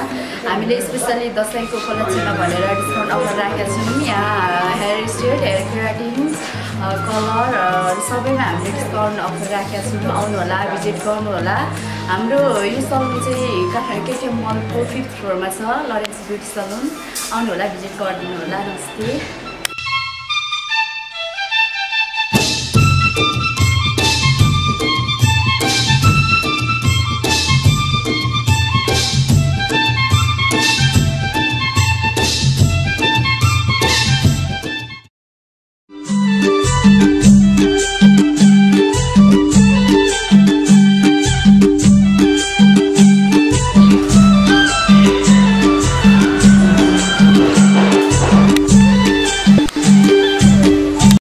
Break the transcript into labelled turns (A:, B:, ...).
A: हामीले स्पेसली दसैँको उपलक्ष्यमा भनेर डिस्काउन्ट अफर राखेका छौँ। यहाँ hair style, hair keratin, colour सबैमा हामीले डिस्काउन्ट अफर राखेका छौँ। आउनु होला, भिजिट गर्नु होला। हाम्रो यो सलुन चाहिँ काठमाडौँ केटिएम मलको 5th फ्लोरमा छ, लरेन्स ब्युटी सलुन। आउनु होला, भिजिट गरिदिनु होला। नमस्ते।